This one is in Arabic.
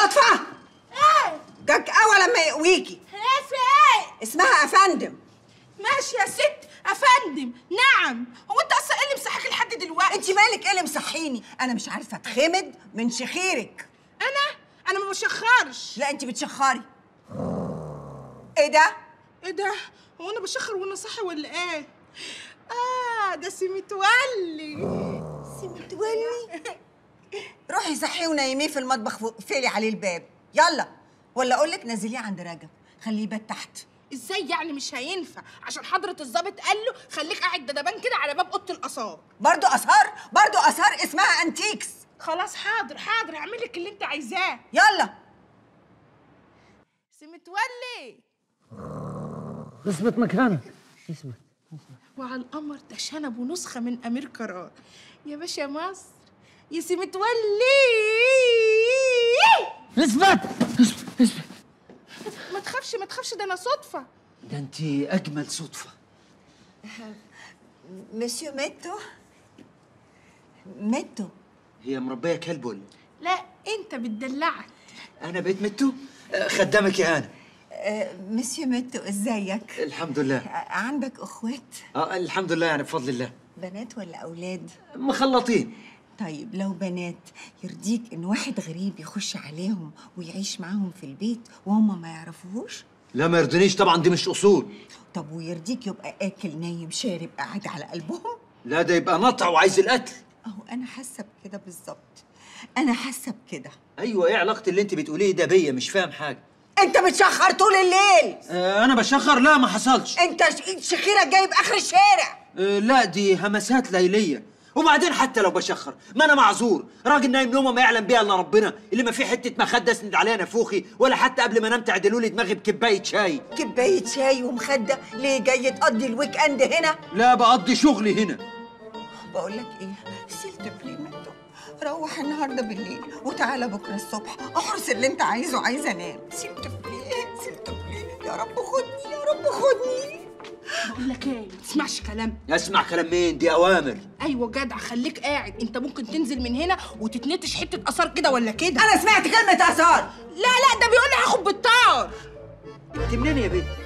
صدفة؟ ايه؟ جاك أول لما يقويكي. ايه في ايه؟ اسمها أفندم. ماشي يا ست افندم. نعم. هو انت اصلا ايه اللي مصحيك لحد دلوقتي؟ انت مالك؟ ايه اللي مصحيني؟ انا مش عارفه اتخمد من شخيرك. انا ما بشخرش. لا انت بتشخري. ايه ده؟ ايه ده؟ هو انا بشخر وانا صاحي ولا ايه؟ ده سمتولي. سمتولي؟ روحي صحيه ونيميه في المطبخ واقفلي عليه الباب. يلا. ولا اقول لك نزليه عند رجب خليه يبات تحت. ازاي يعني مش هينفع؟ عشان حضرة الظابط قال له خليك قاعد دبان كده على باب اوضه الاثار. برضو اثار؟ برضو اثار اسمها انتيكس. خلاص حاضر هعمل لك اللي انت عايزاه. يلا. سمتولي. اثبت مكانك. اثبت. وعلى القمر ده شنب ونسخه من امير كرار. يا باشا مصر يا سمتولي. اثبت. اثبت. ما تخافش ده انا صدفه. ده انت اجمل صدفه. مسيو ميتو. هي مربيه كلب ولا؟ لا انت بتدلعك. انا بقيت متو. خدامك يا انا. مسيو ميتو ازيك؟ الحمد لله. عندك اخوات؟ الحمد لله يعني بفضل الله. بنات ولا اولاد؟ مخلطين. طيب لو بنات يرضيك ان واحد غريب يخش عليهم ويعيش معاهم في البيت وهم ما يعرفوهوش؟ لا ما يرضنيش طبعا، دي مش اصول. طب ويرضيك يبقى اكل نايم شارب قاعد على قلبهم؟ لا ده يبقى نطع وعايز القتل. اهو انا حاسه بكده بالظبط. انا حاسه بكده. ايوه ايه علاقه اللي انت بتقوليه ده بيا؟ مش فاهم حاجه. انت بتشخر طول الليل. انا بشخر؟ لا ما حصلش. انت شخيرك جايب اخر الشارع. لا دي همسات ليليه. وبعدين حتى لو بشخر ما انا معذور، راجل نايم نومه ما يعلم بيها الا ربنا، اللي ما فيه حته مخده اسند عليها نافوخي، ولا حتى قبل ما انام تعدلوا لي دماغي بكبايه شاي. كبايه شاي ومخده؟ ليه جاي تقضي الويك اند هنا؟ لا بقضي شغلي هنا. بقول لك ايه، سيلت بليمنتو، روح النهارده بالليل وتعالى بكره الصبح احرص اللي انت عايزه. عايزه انام. سيلت بلي يا رب خدني، يا رب خدني. بقول لك ايه، ما تسمعش كلام. اسمع كلام مين؟ دي اوامر. ايوه جدع، خليك قاعد. انت ممكن تنزل من هنا وتتنتش حته اثار كده ولا كده. انا سمعت كلمه اثار. لا ده بيقول لي هاخد بالطار. انت منين يا بنت؟